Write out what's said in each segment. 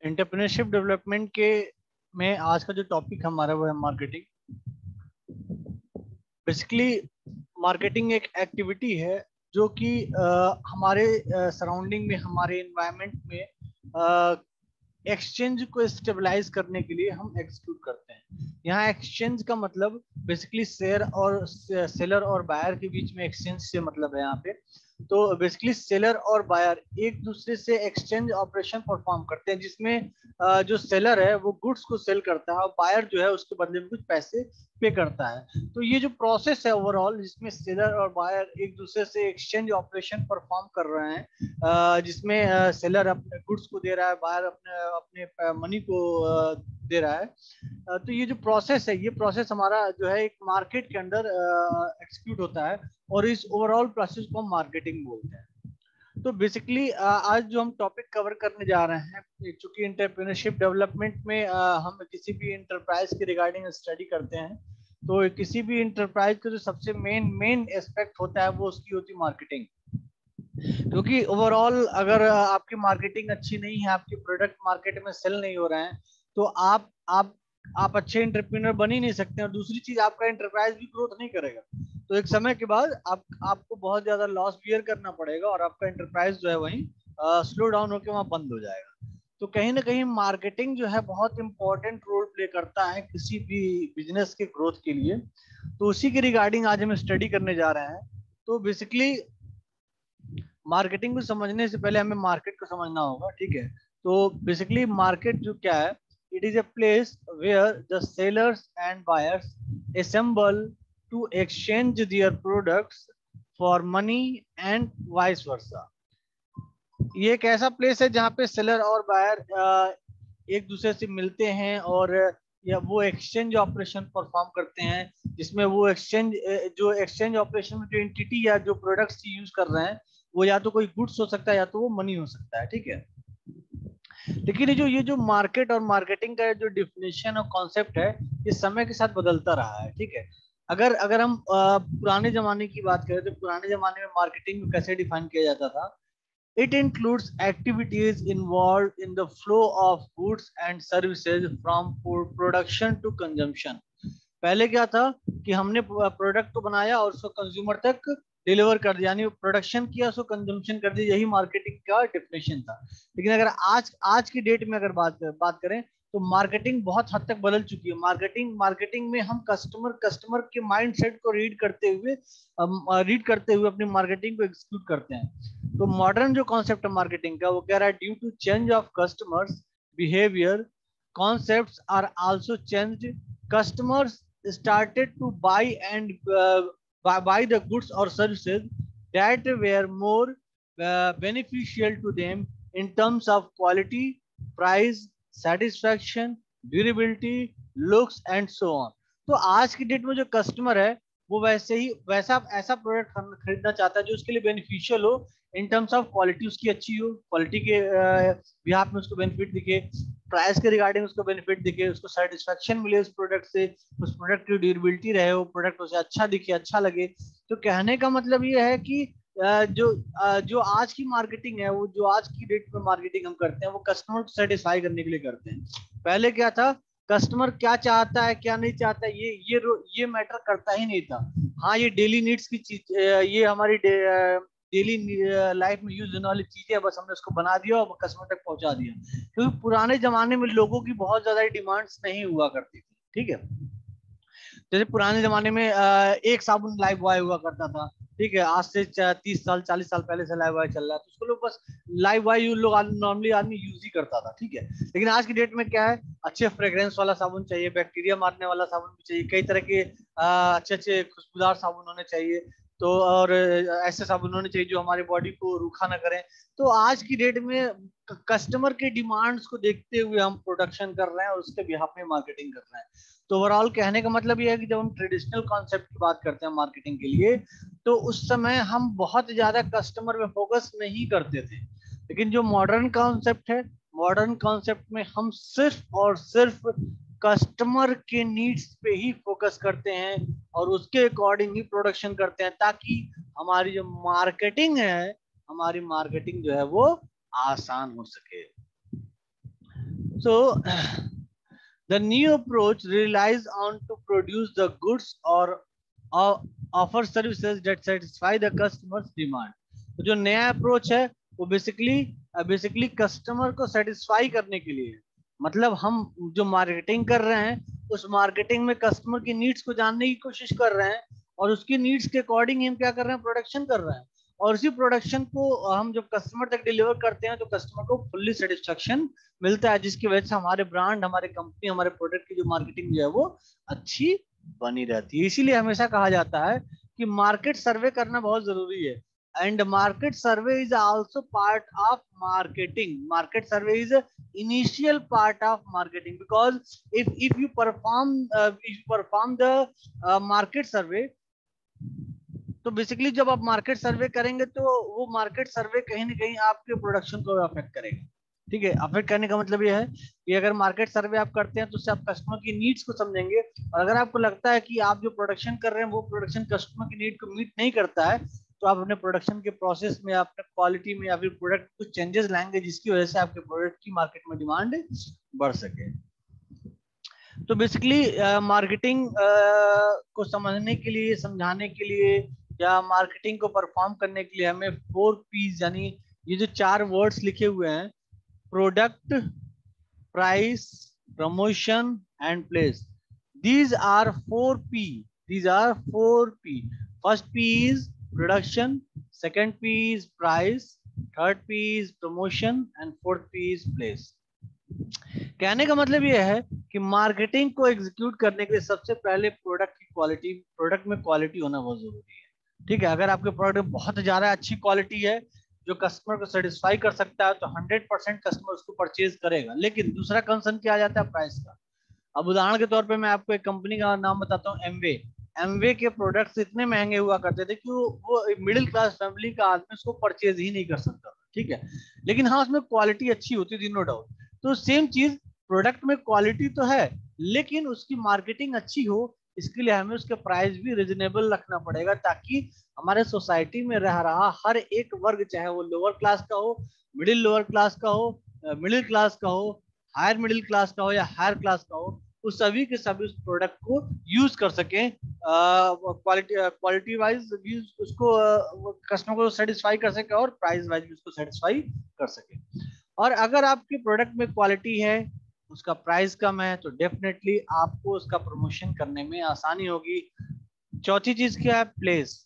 Entrepreneurship development के में आज का जो टॉपिक हमारा वो है मार्केटिंग। बेसिकली मार्केटिंग एक एक्टिविटी है जो कि हमारे सराउंडिंग में, हमारे एनवायरनमेंट में एक्सचेंज को स्टेबलाइज करने के लिए हम एग्जीक्यूट करते हैं। यहाँ एक्सचेंज का मतलब बेसिकली शेयर और सेलर और बायर के बीच में एक्सचेंज से मतलब है यहाँ पे। तो बेसिकली सेलर और बायर एक दूसरे से एक्सचेंज ऑपरेशन परफॉर्म करते हैं, जिसमें जो सेलर है वो गुड्स को सेल करता है और बायर जो है उसके बदले में कुछ पैसे पे करता है। तो ये जो प्रोसेस है ओवरऑल, जिसमें सेलर और बायर एक दूसरे से एक्सचेंज ऑपरेशन परफॉर्म कर रहे हैं, जिसमें सेलर अपने गुड्स को दे रहा है, बायर अपने अपने मनी को दे रहा है। तो ये जो प्रोसेस है, ये प्रोसेस हमारा जो है एक मार्केट के अंदर एक्सिक्यूट होता है और इस ओवरऑल प्रोसेस को हम मार्केटिंग बोलते हैं। तो बेसिकली आज जो हम टॉपिक कवर करने जा रहे हैं, चूंकि एंटरप्रेन्योरशिप डेवलपमेंट में हम किसी भी इंटरप्राइज के रिगार्डिंग स्टडी करते हैं, तो किसी भी इंटरप्राइज का जो सबसे मेन एस्पेक्ट होता है वो उसकी होती है मार्केटिंग। क्योंकि ओवरऑल अगर आपकी मार्केटिंग अच्छी नहीं है, आपके प्रोडक्ट मार्केट में सेल नहीं हो रहे हैं, तो आप अच्छे एंटरप्रेन्योर बन ही नहीं सकते। और दूसरी चीज, आपका एंटरप्राइज भी ग्रोथ नहीं करेगा। तो एक समय के बाद आपको बहुत ज्यादा लॉस बियर करना पड़ेगा और आपका एंटरप्राइज जो है वहीं स्लो डाउन होकर वहां बंद हो जाएगा। तो कहीं ना कहीं मार्केटिंग जो है बहुत इंपॉर्टेंट रोल प्ले करता है किसी भी बिजनेस के ग्रोथ के लिए। तो उसी के रिगार्डिंग आज हम स्टडी करने जा रहे हैं। तो बेसिकली मार्केटिंग को समझने से पहले हमें मार्केट को समझना होगा, ठीक है। तो बेसिकली मार्केट जो क्या है, it is a place where the sellers and buyers assemble to exchange their products for money and vice versa. ये एक ऐसा प्लेस है जहाँ पे सेलर और बायर एक दूसरे से मिलते हैं और या वो एक्सचेंज ऑपरेशन परफॉर्म करते हैं, जिसमें वो एक्सचेंज ऑपरेशन में जो एंटिटी या जो प्रोडक्ट्स यूज कर रहे हैं, वो या तो कोई गुड्स हो सकता है या तो वो मनी हो सकता है, ठीक है। लेकिन ये जो मार्केट और मार्केटिंग का जो डिफिनेशन और कॉन्सेप्ट है, ये समय के साथ बदलता रहा है, ठीक है। अगर अगर हम पुराने जमाने की बात करें, तो पुराने जमाने में मार्केटिंग कैसे डिफाइन किया जाता था। It includes activities involved in the flow of goods and services from production to consumption. पहले क्या था कि हमने प्रोडक्ट को बनाया और उसको कंज्यूमर तक डिलीवर कर दिया, यानी प्रोडक्शन किया, उसको कंजम्पशन कर दिया। यही मार्केटिंग का डेफिनेशन था। लेकिन अगर आज की डेट में अगर बात करें, तो मार्केटिंग बहुत हद तक बदल चुकी है। मार्केटिंग में हम कस्टमर के माइंडसेट को रीड करते हुए अपनी मार्केटिंग को एग्जीक्यूट करते हैं। तो मॉडर्न जो कॉन्सेप्ट है मार्केटिंग का, वो कह रहा है due to change of customers behaviour, concepts are also changed. Customers started to buy buy the goods or services that were more beneficial to them in terms of quality, price, satisfaction, durability, looks and so on. तो आज की date में जो customer है, वो वैसा ऐसा product खरीदना चाहता है जो उसके लिए बेनिफिशियल हो, इन टर्म्स ऑफ क्वालिटी उसकी अच्छी हो, क्वालिटी के बिहाफ में उसको बेनिफिट दिखे, प्राइस के रिगार्डिंग उसको बेनिफिट दिखे, उसको सेटिस्फेक्शन मिले उस प्रोडक्ट से, उस प्रोडक्ट की ड्यूरेबिलिटी रहे, वो प्रोडक्ट उसे अच्छा दिखे, अच्छा लगे। तो कहने का मतलब ये है कि जो आज की मार्केटिंग है, वो जो आज की डेट में मार्केटिंग हम करते हैं, वो कस्टमर को सेटिस्फाई करने के लिए करते हैं। पहले क्या था, कस्टमर क्या चाहता है क्या नहीं चाहता, ये मैटर करता ही नहीं था। हाँ, ये डेली नीड्स की चीज, ये हमारी डेली लाइफ में यूज होने वाली चीजें, बस हमने उसको बना दिया और कस्टमर तक पहुंचा दिया। क्योंकि पुराने जमाने में लोगों की बहुत ज्यादा डिमांड्स नहीं हुआ करती थी, ठीक है। जैसे पुराने जमाने में एक साबुन लाइफ बॉय हुआ करता था, ठीक है। आज से 30 साल 40 साल पहले से लाइफ बॉय चल रहा है, तो उसको लोग बस लाइफ बॉय लोग नॉर्मली आदमी यूज ही करता था, ठीक है। लेकिन आज की डेट में क्या है, अच्छे फ्रेग्रेंस वाला साबुन चाहिए, बैक्टीरिया मारने वाला साबुन भी चाहिए, कई तरह के अच्छे अच्छे खुशबूदार साबुन होने चाहिए। तो और ऐसे साबुन होने चाहिए जो हमारी बॉडी को रूखा ना करें। तो आज की डेट में कस्टमर के डिमांड्स को देखते हुए हम प्रोडक्शन कर रहे हैं और उसके बिहाफ में मार्केटिंग कर रहे हैं। तो ओवरऑल कहने का मतलब ये है कि जब हम ट्रेडिशनल कॉन्सेप्ट की बात करते हैं मार्केटिंग के लिए, तो उस समय हम बहुत ज्यादा कस्टमर में फोकस नहीं करते थे। लेकिन जो मॉडर्न कॉन्सेप्ट है, मॉडर्न कॉन्सेप्ट में हम सिर्फ और सिर्फ कस्टमर के नीड्स पे ही फोकस करते हैं और उसके अकॉर्डिंग ही प्रोडक्शन करते हैं, ताकि हमारी जो मार्केटिंग है, हमारी मार्केटिंग जो है वो आसान हो सके। So the new approach relies on to produce the goods or offer services that satisfy the customer's demand. तो जो नया अप्रोच है वो बेसिकली कस्टमर को सेटिस्फाई करने के लिए, मतलब हम जो मार्केटिंग कर रहे हैं उस मार्केटिंग में कस्टमर की नीड्स को जानने की कोशिश कर रहे हैं और उसकी नीड्स के अकॉर्डिंग हम क्या कर रहे हैं, प्रोडक्शन कर रहे हैं, और उसी प्रोडक्शन को हम जब कस्टमर तक डिलीवर करते हैं तो कस्टमर को फुल्ली सेटिस्फेक्शन मिलता है, जिसकी वजह से हमारे ब्रांड, हमारे कंपनी, हमारे प्रोडक्ट की जो मार्केटिंग जो है वो अच्छी बनी रहती है। इसीलिए हमेशा कहा जाता है कि मार्केट सर्वे करना बहुत जरूरी है, and market survey is also part of marketing. Market survey is initial part of marketing, because if you perform the market survey, तो बेसिकली जब आप मार्केट सर्वे करेंगे तो वो मार्केट सर्वे कहीं ना कहीं आपके प्रोडक्शन को अफेक्ट करेगा। ठीक है, अफेक्ट करने का मतलब ये है कि अगर मार्केट सर्वे आप करते हैं तो उससे आप कस्टमर की नीड्स को समझेंगे, और अगर आपको लगता है कि आप जो प्रोडक्शन कर रहे हैं वो प्रोडक्शन कस्टमर की नीड को मीट नहीं करता है, तो आप अपने प्रोडक्शन के प्रोसेस में, अपने क्वालिटी में या फिर प्रोडक्ट कुछ चेंजेस लाएंगे जिसकी वजह से आपके प्रोडक्ट की मार्केट में डिमांड बढ़ सके। तो बेसिकली मार्केटिंग को समझने के लिए, समझाने के लिए या मार्केटिंग को परफॉर्म करने के लिए हमें 4 P's, यानी ये जो 4 वर्ड्स लिखे हुए हैं, product, price, promotion and place, these are 4 P. These are 4 P. First P is production, second P is price, third P is promotion and fourth P is place. कहने का मतलब यह है कि मार्केटिंग को एग्जीक्यूट करने के लिए सबसे पहले प्रोडक्ट की क्वालिटी, प्रोडक्ट में क्वालिटी होना बहुत जरूरी है। ठीक है, अगर आपके प्रोडक्ट में बहुत ज्यादा अच्छी क्वालिटी है जो कस्टमर को सेटिस्फाई कर सकता है तो 100% कस्टमर उसको परचेज करेगा। लेकिन दूसरा कंसर्न क्या आ जाता है, प्राइस का। अब उदाहरण के तौर पे मैं आपको एक कंपनी का नाम बताता हूँ, एमवे। एमवे के प्रोडक्ट्स इतने महंगे हुआ करते थे कि वो मिडिल क्लास फैमिली का आदमी उसको परचेज ही नहीं कर सकता। ठीक है, लेकिन हाँ उसमें क्वालिटी अच्छी होती थी, नो डाउट। तो सेम चीज प्रोडक्ट में क्वालिटी तो है लेकिन उसकी मार्केटिंग अच्छी हो, इसके लिए हमें उसके प्राइस भी रिजनेबल रखना पड़ेगा, ताकि हमारे सोसाइटी में रह रहा हर एक वर्ग, चाहे वो लोअर क्लास का हो, मिडिल लोअर क्लास का हो, मिडिल क्लास का हो, हायर मिडिल क्लास का हो या हायर क्लास का हो, उस सभी के सभी उस प्रोडक्ट को यूज कर सकें, क्वालिटी वाइज भी उसको कस्टमर को सेटिस्फाई कर सके और प्राइस वाइज भी उसको सेटिस्फाई कर सके। और अगर आपके प्रोडक्ट में क्वालिटी है, उसका प्राइस कम है, तो डेफिनेटली आपको उसका प्रमोशन करने में आसानी होगी। चौथी चीज क्या है, प्लेस।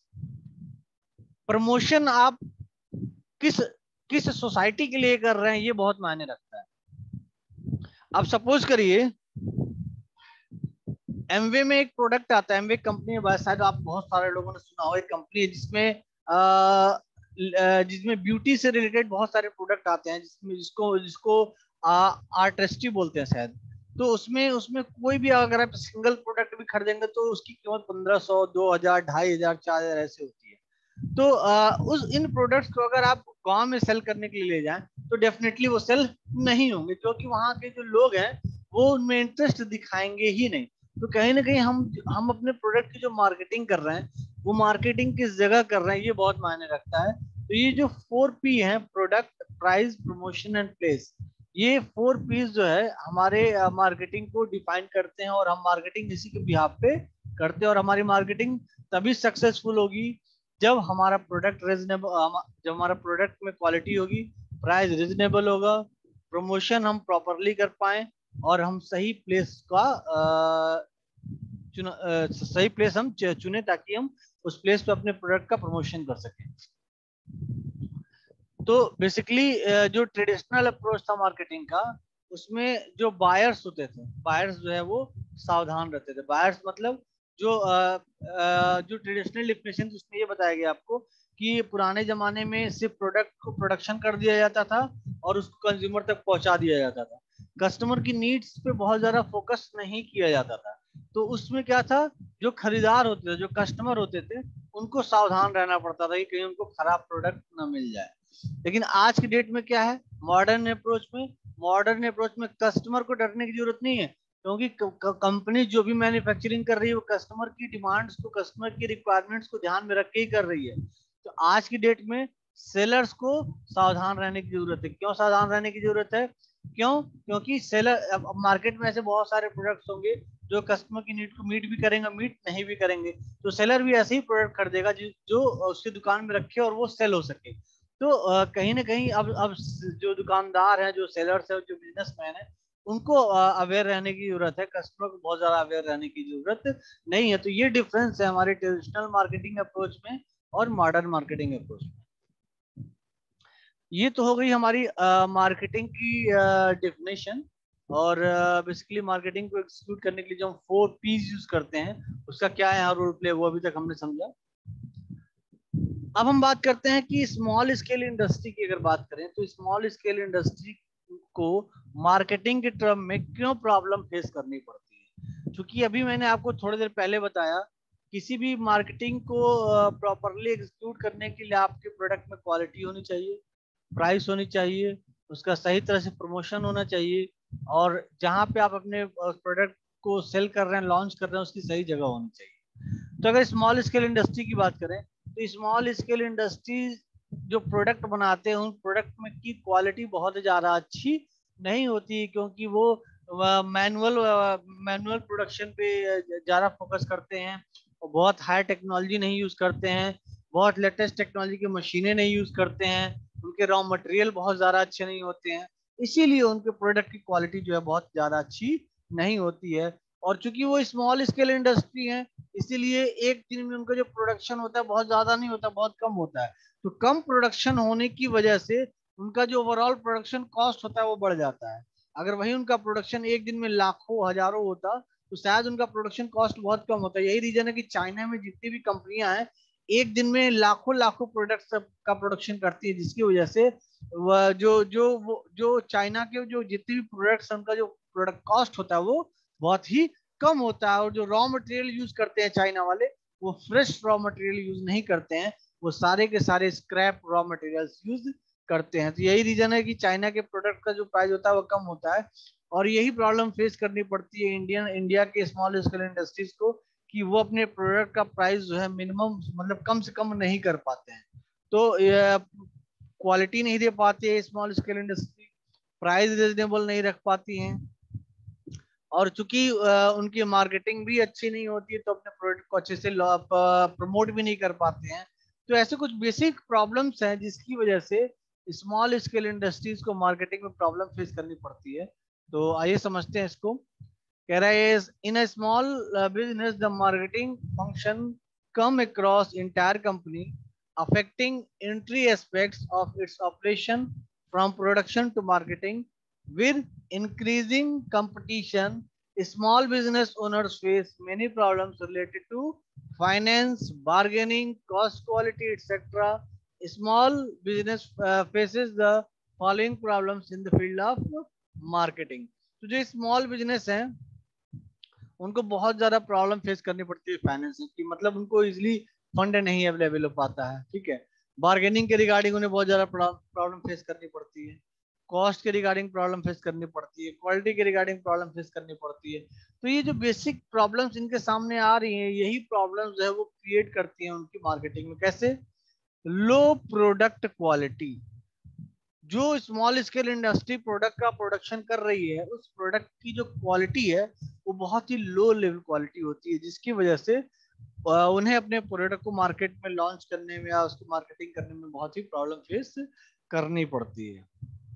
प्रमोशन आप किस किस सोसाइटी के लिए कर रहे हैं ये बहुत मायने रखता है। अब सपोज करिए एमवे में एक प्रोडक्ट आता है, एमवे कंपनी है, शायद आप बहुत सारे लोगों ने सुना हो, एक कंपनी है जिसमें ब्यूटी से रिलेटेड बहुत सारे प्रोडक्ट आते हैं, जिसमें जिसको जिसको आर्टिस्ट्री बोलते हैं शायद। तो उसमें उसमें कोई भी अगर आप सिंगल प्रोडक्ट भी खरीदेंगे तो उसकी कीमत 1500, 2000, 2500, 4000 ऐसे होती है। तो उस इन प्रोडक्ट्स को अगर आप गांव में सेल करने के लिए ले जाएं तो डेफिनेटली वो सेल नहीं होंगे, क्योंकि वहां के जो लोग हैं वो उनमें इंटरेस्ट दिखाएंगे ही नहीं। तो कहीं ना कहीं हम अपने प्रोडक्ट की जो मार्केटिंग कर रहे हैं वो मार्केटिंग किस जगह कर रहे हैं ये बहुत मायने रखता है। तो ये जो 4 P है, product, price, promotion and place, ये 4 P's जो है हमारे मार्केटिंग को डिफाइन करते हैं, और हम मार्केटिंग इसी के बिहाफ पे करते हैं। और हमारी मार्केटिंग तभी सक्सेसफुल होगी जब हमारा प्रोडक्ट रीजनेबल, जब हमारा प्रोडक्ट में क्वालिटी होगी, प्राइस रीजनेबल होगा, प्रमोशन हम प्रॉपरली कर पाए, और हम सही प्लेस का सही प्लेस हम चुने ताकि हम उस प्लेस पे अपने प्रोडक्ट का प्रमोशन कर सकें। तो बेसिकली जो ट्रेडिशनल अप्रोच था मार्केटिंग का, उसमें जो बायर्स होते थे, बायर्स जो है वो सावधान रहते थे। बायर्स मतलब जो ट्रेडिशनल डेफिनेशन उसमें ये बताया गया आपको कि पुराने जमाने में सिर्फ प्रोडक्ट को प्रोडक्शन कर दिया जाता था और उसको कंज्यूमर तक पहुंचा दिया जाता था, कस्टमर की नीड्स पे बहुत ज्यादा फोकस नहीं किया जाता था। तो उसमें क्या था, जो खरीदार होते थे, जो कस्टमर होते थे, उनको सावधान रहना पड़ता था कि कहीं उनको खराब प्रोडक्ट ना मिल जाए। लेकिन आज की डेट में क्या है, मॉडर्न अप्रोच में कस्टमर को डरने की जरूरत नहीं है, क्योंकि कंपनी जो भी मैन्युफैक्चरिंग कर रही है वो कस्टमर की डिमांड्स को, कस्टमर की रिक्वायरमेंट्स को ध्यान में रख के ही कर रही है। तो आज की डेट में सेलर्स को सावधान रहने की जरूरत है। क्यों सावधान रहने की जरूरत है? क्योंकि सेलर, अब मार्केट में ऐसे बहुत सारे प्रोडक्ट्स होंगे जो कस्टमर की नीड को मीट भी करेंगे, मीट नहीं भी करेंगे, तो सेलर भी ऐसे ही प्रोडक्ट खरीदेगा जो उसकी दुकान में रखे और वो सेल हो सके। तो कहीं ना कहीं अब जो दुकानदार हैं, जो सेलर्स है, जो बिजनेसमैन है, उनको अवेयर रहने की जरूरत है। कस्टमर को बहुत ज्यादा अवेयर रहने की जरूरत नहीं है। तो ये डिफरेंस है हमारे ट्रेडिशनल मार्केटिंग अप्रोच में और मॉडर्न मार्केटिंग अप्रोच में। ये तो हो गई हमारी मार्केटिंग की डेफिनेशन। और बेसिकली मार्केटिंग को एक्सिक्यूट करने के लिए जो हम 4 P's यूज करते हैं, उसका क्या है यहाँ रोल प्ले, वो अभी तक हमने समझा। अब हम बात करते हैं कि स्मॉल स्केल इंडस्ट्री की अगर बात करें, तो स्मॉल स्केल इंडस्ट्री को मार्केटिंग के टर्म में क्यों प्रॉब्लम फेस करनी पड़ती है। क्योंकि अभी मैंने आपको थोड़ी देर पहले बताया, किसी भी मार्केटिंग को प्रॉपरली एग्जीक्यूट करने के लिए आपके प्रोडक्ट में क्वालिटी होनी चाहिए, प्राइस होनी चाहिए, उसका सही तरह से प्रमोशन होना चाहिए, और जहां पे आप अपने प्रोडक्ट को सेल कर रहे हैं, लॉन्च कर रहे हैं, उसकी सही जगह होनी चाहिए। तो अगर स्मॉल स्केल इंडस्ट्री की बात करें, तो स्मॉल स्केल इंडस्ट्री जो प्रोडक्ट बनाते हैं, उन प्रोडक्ट में की क्वालिटी बहुत ज़्यादा अच्छी नहीं होती, क्योंकि वो मैनुअल मैनुअल प्रोडक्शन पे ज़्यादा फोकस करते हैं, और बहुत हाई टेक्नोलॉजी नहीं यूज़ करते हैं, बहुत लेटेस्ट टेक्नोलॉजी की मशीनें नहीं यूज़ करते हैं, उनके रॉ मटेरियल बहुत ज़्यादा अच्छे नहीं होते हैं, इसीलिए उनके प्रोडक्ट की क्वालिटी जो है बहुत ज़्यादा अच्छी नहीं होती है। और चूंकि वो स्मॉल स्केल इंडस्ट्री है, इसीलिए एक दिन में उनका जो प्रोडक्शन होता है बहुत ज्यादा नहीं होता, बहुत कम होता है। तो कम प्रोडक्शन होने की वजह से उनका जो ओवरऑल प्रोडक्शन कॉस्ट होता है वो बढ़ जाता है। अगर वही उनका प्रोडक्शन एक दिन में लाखों हजारों होता, तो शायद उनका प्रोडक्शन कॉस्ट बहुत कम होता है। यही रीजन है कि चाइना में जितनी भी कंपनियां हैं, एक दिन में लाखों लाखों प्रोडक्ट्स का प्रोडक्शन करती है, जिसकी वजह से वह जो चाइना के जो जितने भी प्रोडक्ट्स, उनका जो प्रोडक्ट कॉस्ट होता है वो बहुत ही कम होता है। और जो रॉ मटेरियल यूज करते हैं चाइना वाले, वो फ्रेश रॉ मटेरियल यूज नहीं करते हैं, वो सारे के सारे स्क्रैप रॉ मटेरियल्स यूज करते हैं। तो यही रीजन है कि चाइना के प्रोडक्ट का जो प्राइस होता है वो कम होता है। और यही प्रॉब्लम फेस करनी पड़ती है इंडिया के स्मॉल स्केल इंडस्ट्रीज को, कि वो अपने प्रोडक्ट का प्राइस जो है मिनिमम, मतलब कम से कम नहीं कर पाते हैं। तो क्वालिटी नहीं दे पाते है small scale industry, price reasonable नहीं रख पाती हैं, और चूंकि उनकी मार्केटिंग भी अच्छी नहीं होती है, तो अपने प्रोडक्ट को अच्छे से प्रमोट भी नहीं कर पाते हैं। तो ऐसे कुछ बेसिक प्रॉब्लम्स हैं जिसकी वजह से स्मॉल स्केल इंडस्ट्रीज को मार्केटिंग में प्रॉब्लम फेस करनी पड़ती है। तो आइए समझते हैं इसको। कह रहा है in a small business the marketing function come across entire company, affecting entry aspects of its operation from production to marketing. With increasing competition, small business owners face many problems related to finance, bargaining, cost, quality, etc. Small business faces the following problems in the field of marketing. तो जो small business है, उनको बहुत ज्यादा problem face करनी पड़ती है finance की, मतलब उनको इजिली फंड नहीं अवेलेबल हो पाता है, ठीक है। बार्गेनिंग के रिगार्डिंग उन्हें बहुत ज्यादा प्रॉब्लम फेस करनी पड़ती है, कॉस्ट के रिगार्डिंग प्रॉब्लम फेस करनी पड़ती है, क्वालिटी के रिगार्डिंग प्रॉब्लम फेस करनी पड़ती है। तो ये जो बेसिक प्रॉब्लम्स इनके सामने आ रही हैं, यही प्रॉब्लम्स जो है वो क्रिएट करती हैं उनकी मार्केटिंग में। कैसे? Low product quality. जो स्मॉल स्केल इंडस्ट्री प्रोडक्ट का प्रोडक्शन कर रही है, उस प्रोडक्ट की जो क्वालिटी है वो बहुत ही लो लेवल क्वालिटी होती है, जिसकी वजह से उन्हें अपने प्रोडक्ट को मार्केट में लॉन्च करने में या उसकी मार्केटिंग करने में बहुत ही प्रॉब्लम फेस करनी पड़ती है।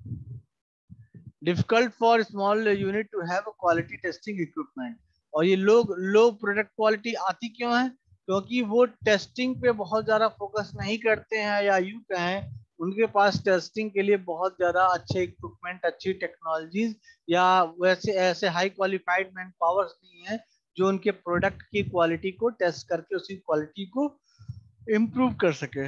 Difficult for small unit to have quality testing equipment. और ये लोग लो प्रोडक्ट क्वालिटी आती क्यों है? क्योंकि वो टेस्टिंग पे बहुत ज्यादा फोकस नहीं करते हैं, या यूं कहें उनके पास टेस्टिंग के लिए बहुत ज्यादा अच्छे इक्विपमेंट, अच्छी टेक्नोलॉजीज, या वैसे ऐसे हाई क्वालिफाइड मैन पावर्स नहीं है जो उनके प्रोडक्ट की क्वालिटी को टेस्ट करके उसकी क्वालिटी को इम्प्रूव कर सके।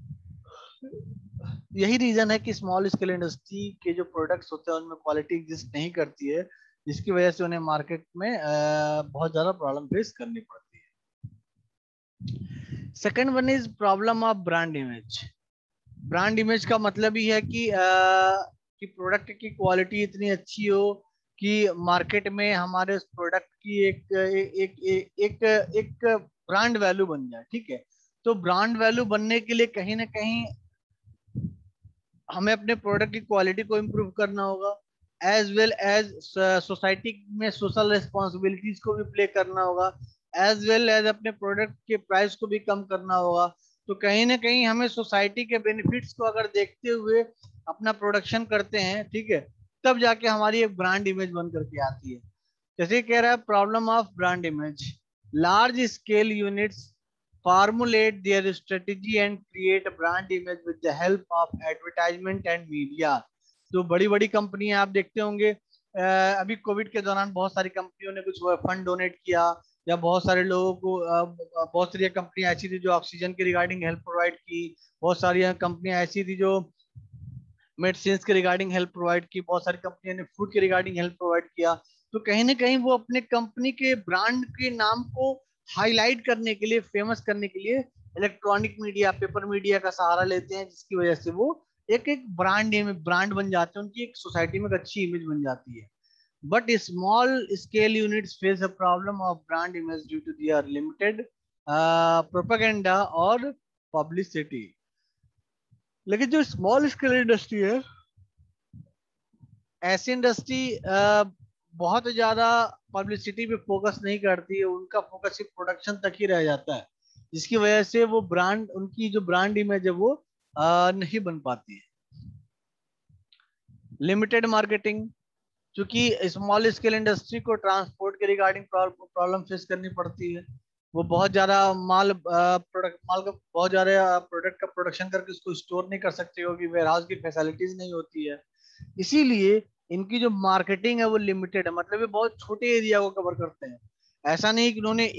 यही रीजन है कि स्मॉल स्केल इंडस्ट्री के जो प्रोडक्ट्स होते हैं उनमें क्वालिटी एग्जिस्ट नहीं करती है, जिसकी वजह से उन्हें मार्केट में बहुत ज्यादा प्रॉब्लम फेस करनी पड़ती है। Second one is problem of brand image. Brand image का मतलब ही है कि प्रोडक्ट की क्वालिटी इतनी अच्छी हो कि मार्केट में हमारे उस प्रोडक्ट की एक ब्रांड वैल्यू बन जाए, ठीक है। तो ब्रांड वैल्यू बनने के लिए कहीं ना कहीं हमें अपने प्रोडक्ट की क्वालिटी को इम्प्रूव करना होगा, एज वेल एज सोसाइटी में सोशल रिस्पॉन्सिबिलिटीज को भी प्ले करना होगा, एज वेल एज अपने प्रोडक्ट के प्राइस को भी कम करना होगा। तो कहीं ना कहीं हमें सोसाइटी के बेनिफिट्स को अगर देखते हुए अपना प्रोडक्शन करते हैं, ठीक है, तब जाके हमारी एक ब्रांड इमेज बन करके आती है। जैसे कह रहा है problem of brand image, large scale units formulate their strategy and create a brand image with the help of advertisement and media। जो बड़ी बड़ी कंपनियां आप देखते होंगे, अभी कोविड के दौरान बहुत सारी कंपनियों ने कुछ फंड डोनेट किया, या बहुत सारे लोगों को बहुत सारी कंपनियां ऐसी थी जो ऑक्सीजन के रिगार्डिंग हेल्प प्रोवाइड की, बहुत सारी कंपनियां ऐसी थी जो मेडिसिन के रिगार्डिंग हेल्प प्रोवाइड की, बहुत सारी कंपनियों ने फूड के रिगार्डिंग हेल्प प्रोवाइड किया। तो कहीं ना कहीं वो अपने कंपनी के ब्रांड के नाम को हाईलाइट करने के लिए, फेमस करने के लिए इलेक्ट्रॉनिक मीडिया, पेपर मीडिया का सहारा लेते हैं, जिसकी वजह से वो एक एक ब्रांड बन जाते हैं, उनकी एक सोसाइटी में एक अच्छी इमेज बन जाती है। But small scale units face a problem of brand image due to their limited propaganda और पब्लिसिटी। लेकिन जो स्मॉल स्केल इंडस्ट्री है, ऐसी इंडस्ट्री बहुत ज्यादा पब्लिसिटी पे फोकस नहीं करती है, उनका फोकस सिर्फ प्रोडक्शन तक ही रह जाता है, जिसकी वजह से वो ब्रांड, उनकी जो ब्रांड इमेज है वो नहीं बन पाती है। लिमिटेड मार्केटिंग, क्योंकि स्मॉल स्केल इंडस्ट्री को ट्रांसपोर्ट के रिगार्डिंग प्रॉब्लम फेस करनी पड़ती है। वो बहुत ज्यादा माल का बहुत ज्यादा प्रोडक्ट का प्रोडक्शन करके उसको स्टोर नहीं कर सकते, क्योंकि वेयर हाउस की फैसिलिटीज नहीं होती है। इसीलिए इनकी जो मार्केटिंग है वो लिमिटेड है, मतलब ये बहुत छोटे एरिया को कवर करते हैं। ऐसा नहीं कि उन्होंने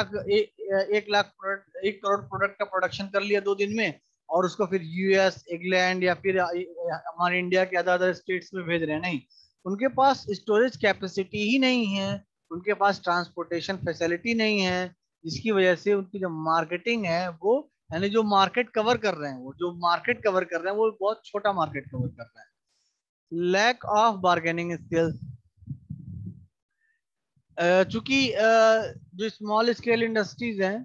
1 करोड़ प्रोडक्ट का प्रोडक्शन कर लिया 2 दिन में, और उसको फिर यूएस, इंग्लैंड या फिर हमारे इंडिया के अदर अदर स्टेट्स में भेज रहे हैं। नहीं, उनके पास स्टोरेज कैपेसिटी ही नहीं है, उनके पास ट्रांसपोर्टेशन फैसिलिटी नहीं है, जिसकी वजह से उनकी जो मार्केटिंग है वो, यानी जो मार्केट कवर कर रहे हैं, वो जो मार्केट कवर कर रहे हैं वो बहुत छोटा मार्केट कवर कर रहे हैं। लैक ऑफ बार्गेनिंग स्किल्स, चूंकि जो स्मॉल स्केल इंडस्ट्रीज हैं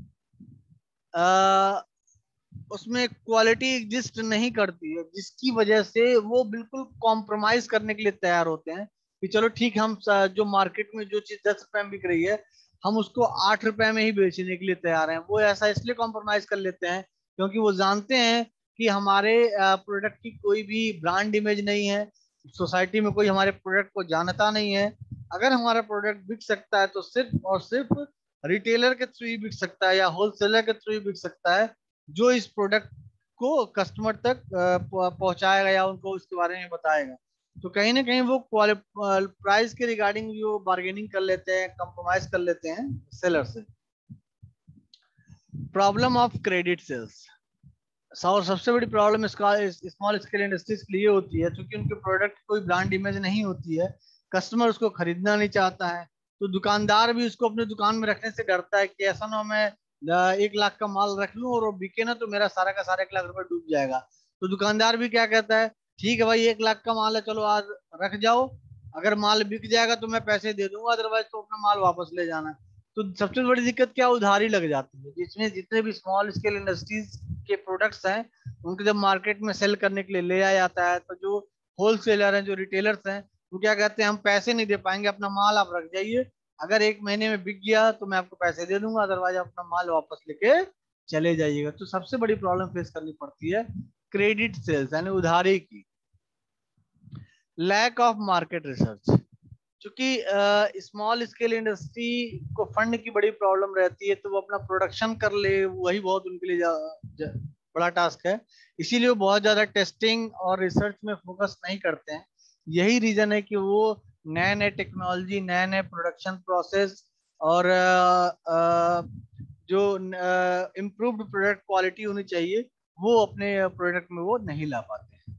उसमें क्वालिटी एग्जिस्ट नहीं करती है, जिसकी वजह से वो बिल्कुल कॉम्प्रोमाइज करने के लिए तैयार होते हैं कि चलो ठीक, हम जो मार्केट में जो चीज 10 रुपए में बिक रही है, हम उसको 8 रुपए में ही बेचने के लिए तैयार हैं। वो ऐसा इसलिए कॉम्प्रोमाइज कर लेते हैं क्योंकि वो जानते हैं कि हमारे प्रोडक्ट की कोई भी ब्रांड इमेज नहीं है, सोसाइटी में कोई हमारे प्रोडक्ट को जानता नहीं है। अगर हमारा प्रोडक्ट बिक सकता है तो सिर्फ और सिर्फ रिटेलर के थ्रू ही बिक सकता है, या होलसेलर के थ्रू ही बिक सकता है, जो इस प्रोडक्ट को कस्टमर तक पहुंचाएगा या उनको उसके बारे में बताएगा। तो कहीं ना कहीं वो प्राइस के रिगार्डिंग जो बार्गेनिंग कर लेते हैं, कंप्रोमाइज कर लेते हैं सेलर से। प्रॉब्लम ऑफ क्रेडिट सेल्स, और सबसे बड़ी प्रॉब्लम इसका स्मॉल स्केल इंडस्ट्रीज के लिए होती है, क्योंकि उनके प्रोडक्ट कोई ब्रांड इमेज नहीं होती है, कस्टमर उसको खरीदना नहीं चाहता है, तो दुकानदार भी उसको अपने दुकान में रखने से डरता है कि ऐसा ना हो मैं 1 लाख का माल रख लूं और वो बिके ना तो मेरा सारा का सारा 1 लाख रुपए डूब जाएगा। तो दुकानदार भी क्या कहता है, ठीक है भाई 1 लाख का माल है, चलो आज रख जाओ, अगर माल बिक जाएगा तो मैं पैसे दे दूंगा, अदरवाइज तो अपना माल वापस ले जाना। तो सबसे बड़ी दिक्कत क्या, उधारी लग जाती है, जिसमें जितने भी स्मॉल स्केल इंडस्ट्रीज के प्रोडक्ट्स हैं उनको जब मार्केट में सेल करने के लिए ले आया जाता है, तो जो होलसेलर हैं, जो रिटेलर्स हैं, वो क्या कहते हैं, हम पैसे नहीं दे पाएंगे, अपना माल आप रख जाइए, अगर 1 महीने में बिक गया तो मैं आपको पैसे दे दूंगा, अदरवाइज अपना माल वापस लेके चले जाइएगा। तो सबसे बड़ी प्रॉब्लम फेस करनी पड़ती है क्रेडिट सेल्स यानी उधारी की। लैक ऑफ मार्केट रिसर्च, क्योंकि स्मॉल स्केल इंडस्ट्री को फंड की बड़ी प्रॉब्लम रहती है, तो वो अपना प्रोडक्शन कर ले वही बहुत उनके लिए बड़ा टास्क है। इसीलिए वो बहुत ज्यादा टेस्टिंग और रिसर्च में फोकस नहीं करते हैं। यही रीजन है कि वो नए नए टेक्नोलॉजी, नए नए प्रोडक्शन प्रोसेस और जो इम्प्रूव्ड प्रोडक्ट क्वालिटी होनी चाहिए वो अपने प्रोडक्ट में वो नहीं ला पाते हैं।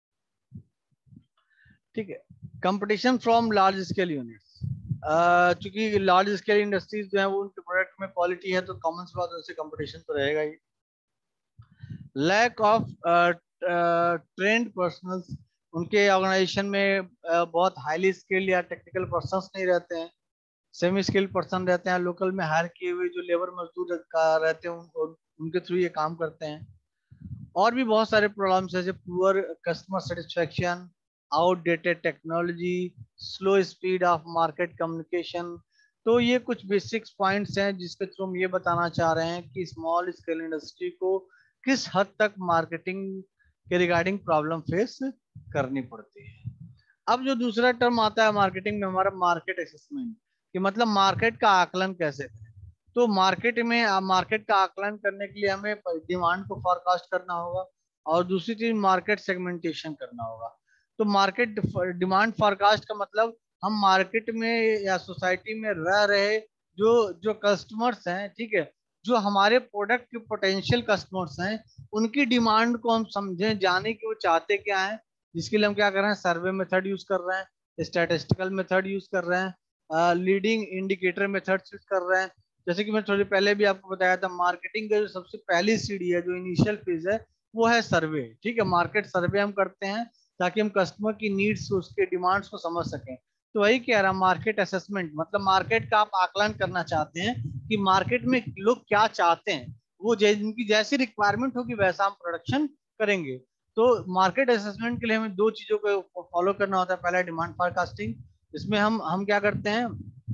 ठीक है, competition from large scale units, चूंकि लार्ज स्केल इंडस्ट्रीज जो है वो उनके प्रोडक्ट में क्वालिटी है, तो कॉमन सी बात है, उससे कंपटीशन तो रहेगा ही। लैक ऑफ ट्रेंड पर्सनल्स, उनके ऑर्गेनाइजेशन में बहुत हाईली स्किल्ड या टेक्निकल पर्सन्स नहीं रहते हैं, सेमी स्किल्ड पर्सन रहते हैं, लोकल में हायर किए हुए जो लेबर मजदूर रहते हैं उनके थ्रू ये काम करते हैं। और भी बहुत सारे प्रॉब्लम्स जैसे poor customer satisfaction, outdated technology, slow speed of market communication. तो ये कुछ बेसिक्स पॉइंट्स हैं जिसके थ्रू हम ये बताना चाह रहे हैं कि स्मॉल स्केल इंडस्ट्री को किस हद तक मार्केटिंग के रिगार्डिंग प्रॉब्लम फेस करनी पड़ती है। अब जो दूसरा टर्म आता है मार्केटिंग में हमारा, मार्केट असेसमेंट, कि मतलब मार्केट का आकलन कैसे करें। तो मार्केट का आकलन करने के लिए हमें डिमांड को फोरकास्ट करना होगा, और दूसरी चीज मार्केट सेगमेंटेशन करना होगा। तो मार्केट डिमांड फोरकास्ट का मतलब हम मार्केट में या सोसाइटी में रह रहे जो जो कस्टमर्स हैं, ठीक है, जो हमारे प्रोडक्ट के पोटेंशियल कस्टमर्स हैं, उनकी डिमांड को हम समझें, जाने कि वो चाहते क्या है। जिसके लिए हम क्या कर रहे हैं, सर्वे मेथड यूज कर रहे हैं, स्टैटिस्टिकल मेथड यूज कर रहे हैं, लीडिंग इंडिकेटर मेथड यूज कर रहे हैं। जैसे कि मैं थोड़ी पहले भी आपको बताया था, मार्केटिंग का जो सबसे पहली सीढ़ी है, जो इनिशियल फेज है, वो है सर्वे। ठीक है, मार्केट सर्वे हम करते हैं ताकि हम कस्टमर की नीड्स, उसके डिमांड्स को समझ सकें। तो वही कह रहा, मार्केट असेसमेंट मतलब मार्केट का आप आकलन करना चाहते हैं कि मार्केट में लोग क्या चाहते हैं, वो जिनकी जैसी रिक्वायरमेंट होगी वैसा हम प्रोडक्शन करेंगे। तो मार्केट असेसमेंट के लिए हमें दो चीजों को फॉलो करना होता है। पहला डिमांड फोरकास्टिंग, इसमें हम क्या करते हैं,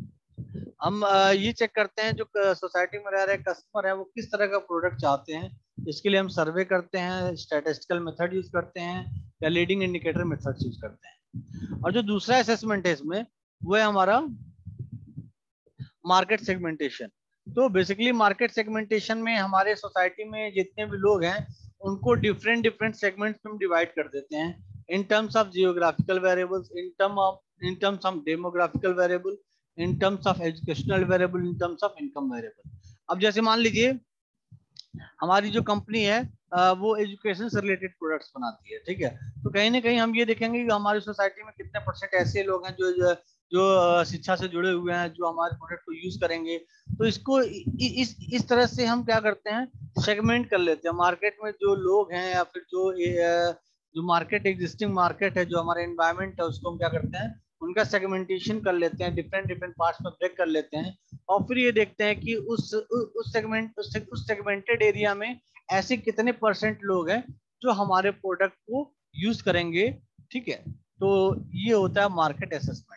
हम ये चेक करते हैं जो सोसाइटी में रह रहे कस्टमर है वो किस तरह का प्रोडक्ट चाहते हैं। इसके लिए हम सर्वे करते हैं, स्टैटिस्टिकल मेथड यूज करते हैं, या लीडिंग इंडिकेटर मेथड यूज करते हैं। और जो दूसरा असेसमेंट है इसमें, वो है हमारा मार्केट सेगमेंटेशन। तो बेसिकली मार्केट सेगमेंटेशन में हमारे सोसाइटी में जितने भी लोग हैं उनको डिफरेंट डिफरेंट सेगमेंट्स में डिवाइड कर देते हैं, in terms of geographical variables, in terms of demographical variable, in terms of educational variable, in terms of income variable. अब जैसे मान लीजिए हमारी जो कंपनी है वो एजुकेशन से रिलेटेड प्रोडक्ट्स बनाती है, ठीक है। तो कहीं ना कहीं हम ये देखेंगे कि हमारी सोसाइटी में कितने परसेंट ऐसे लोग हैं जो शिक्षा से जुड़े हुए हैं, जो हमारे प्रोडक्ट को यूज करेंगे। तो इसको इस तरह से हम क्या करते हैं, सेगमेंट कर लेते हैं। मार्केट में जो लोग हैं या फिर जो मार्केट एग्जिस्टिंग मार्केट है, जो हमारा एनवायरमेंट है, उसको हम क्या करते हैं, उनका सेगमेंटेशन कर लेते हैं, डिफरेंट डिफरेंट पार्ट्स में ब्रेक कर लेते हैं। और फिर ये देखते हैं कि उस सेगमेंटेड एरिया में ऐसे कितने परसेंट लोग हैं जो हमारे प्रोडक्ट को यूज करेंगे, ठीक है। तो ये होता है मार्केट असेसमेंट।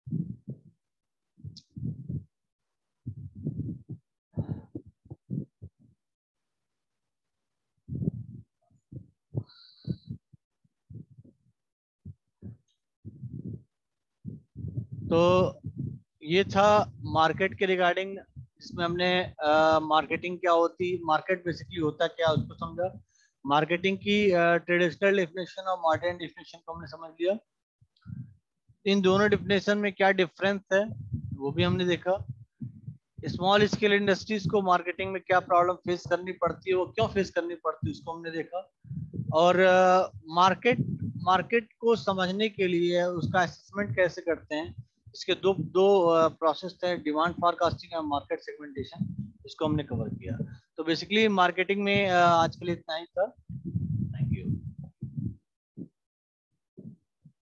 तो ये था मार्केट के रिगार्डिंग, जिसमें हमने मार्केटिंग क्या होती, मार्केट बेसिकली होता क्या उसको समझा, मार्केटिंग की ट्रेडिशनल डेफिनेशन और मॉडर्न डेफिनेशन को हमने समझ लिया, इन दोनों डेफिनेशन में क्या डिफरेंस है वो भी हमने देखा, स्मॉल स्केल इंडस्ट्रीज को मार्केटिंग में क्या प्रॉब्लम फेस करनी पड़ती है, वो क्यों फेस करनी पड़ती है, उसको हमने देखा। और मार्केट मार्केट को समझने के लिए उसका असेसमेंट कैसे करते हैं, इसके दो दो प्रोसेस थे, डिमांड फोरकास्टिंग और मार्केट सेगमेंटेशन, इसको हमने कवर किया। तो बेसिकली मार्केटिंग में आज के लिए इतना ही था।